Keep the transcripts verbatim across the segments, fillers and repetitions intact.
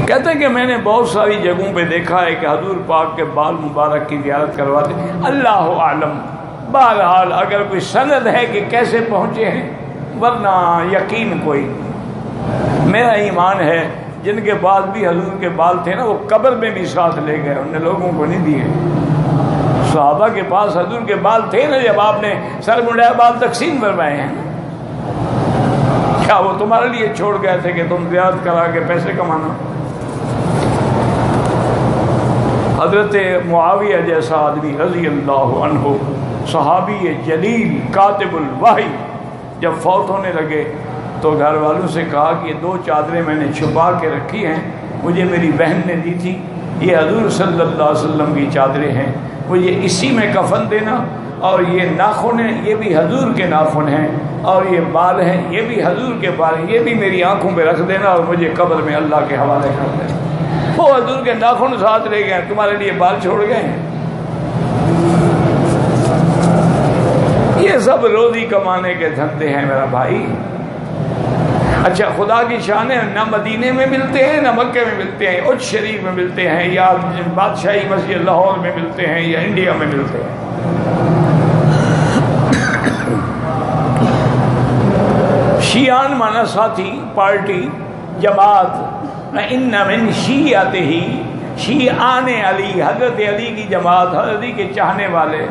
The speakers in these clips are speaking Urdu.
کہتے ہیں کہ میں نے بہت ساری جگہوں پہ دیکھا ہے کہ حضور پاک کے بال مبارک کی زیارت کرواتے. اللہ عالم، بہرحال اگر کوئی سند ہے کہ کیسے پہنچے ہیں، ورنہ یقین کوئی. میرا ایمان ہے جن کے بال بھی حضور کے بال تھے نا، وہ قبر میں بھی ساتھ لے گئے، انہوں نے لوگوں کو نہیں دیے. صحابہ کے پاس حضور کے بال تھے نا، جب آپ نے سر منڈایا بال تقسیم فرمائے ہیں. کیا وہ تمہارے لیے چھوڑ گئے تھے کہ تم زیارت کرا کے پیسے کمانا؟ حضرت معاویہ جیسا آدمی رضی اللہ عنہ، صحابی جلیل کاتب الوحی، جب فوت ہونے لگے تو گھر والوں سے کہا کہ یہ دو چادریں میں نے چھپا کے رکھی ہیں، مجھے میری بہن نے دی تھی، یہ حضور صلی اللہ علیہ وسلم کی چادریں ہیں، مجھے اسی میں کفن دینا، اور یہ ناخن ہیں یہ بھی حضور کے ناخن ہیں، اور یہ بال ہیں یہ بھی حضور کے بال ہیں، یہ بھی میری آنکھوں پہ رکھ دینا اور مجھے قبر میں اللہ کے حوالے کر دینا. وہ حضور کے ناخن ساتھ لے گئے، تمہارے لیے بال چھوڑ گئے ہیں. یہ سب روزی کمانے کے دھندے ہیں میرا بھائی. اچھا خدا کی شان ہے، نہ مدینے میں ملتے ہیں نہ مکے میں ملتے ہیں، اچ شریف میں ملتے ہیں یا بادشاہی مسجد لاہور میں ملتے ہیں یا انڈیا میں ملتے ہیں. شیعان مانا ساتھی، پارٹی، جماعت. ان من شیعتہ، شیعان علی، حضرت علی کی جماعت، حضرت علی کے چاہنے والے.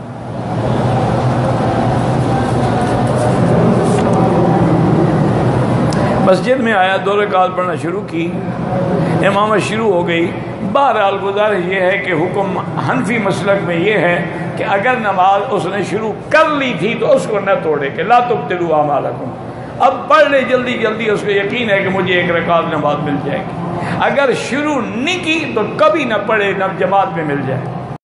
مسجد میں آیا، دو رکعت پڑھنا شروع کی، امامت شروع ہو گئی. بہرحال گزارش یہ ہے کہ حکم حنفی مسلک میں یہ ہے کہ اگر نماز اس نے شروع کر لی تھی تو اس کو نہ توڑے، کہ لا تبطلوا اعمالکم. اب پڑھ لے جلدی جلدی، اس کو یقین ہے کہ مجھے ایک رکعت نماز مل جائے گی. اگر شروع نہیں کی تو کبھی نہ پڑھے، نہ جماعت میں مل جائے.